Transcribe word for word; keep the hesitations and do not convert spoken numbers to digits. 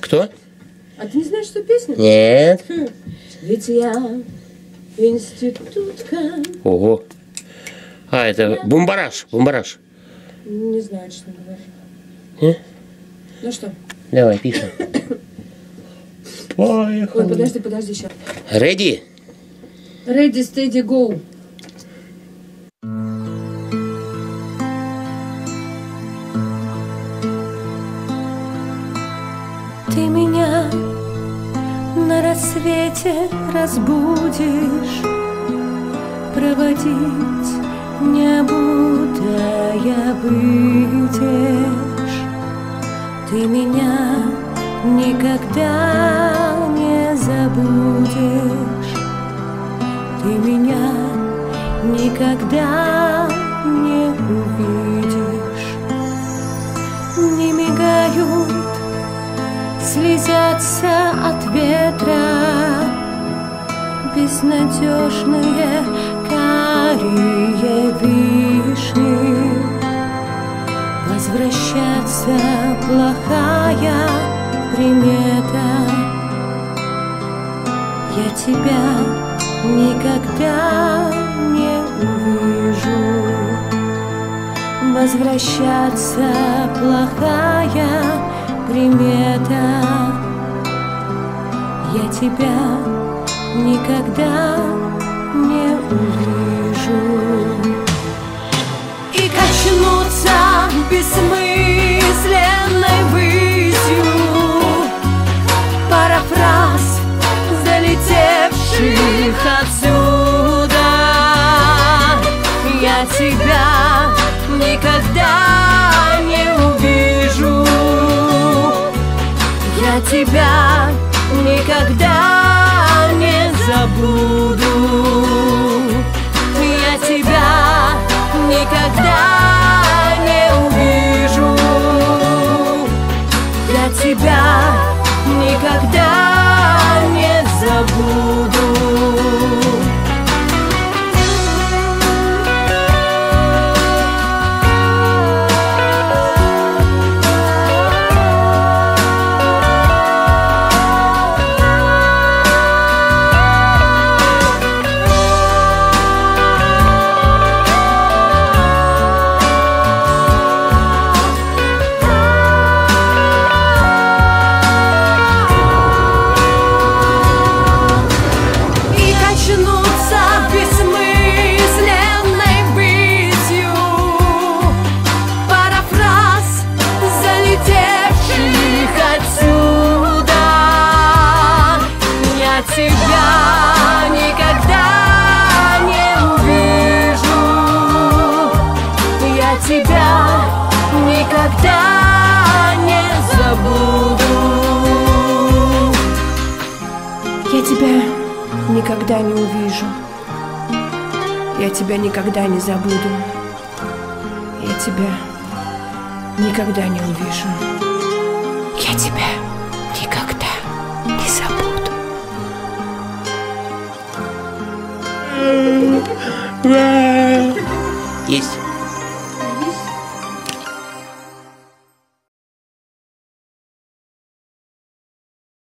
Кто? А ты не знаешь, что песня? Нет. Хм. Ведь я институтка. Ого. А, это Бумбараш, Бумбараш. Не знаю, что говорю. Э? Ну что? Давай, пишем. Поехали. Ой, подожди, подожди, сейчас. Ready? Ready, steady, go. Ты меня на рассвете разбудишь, проводить не будая выйдешь. Ты меня никогда не забудешь. Ты меня никогда не увидишь. Не мигают, слезятся от ветра безнадежные карие вишни. Возвращаться плохая примета. Я тебя никогда не увижу. Возвращаться плохая примета. Я тебя никогда не увижу. И качнуться бессмысленной высью парафраз залетевших отсюда. Я тебя никогда не увижу. Я тебя никогда не забуду. Я тебя никогда не увижу. Я тебя никогда не забуду. Тебя никогда не увижу. Я тебя никогда не забуду. Я тебя никогда не увижу. Я тебя никогда не забуду. Я тебя никогда не увижу. Я тебя никогда не забуду. Есть.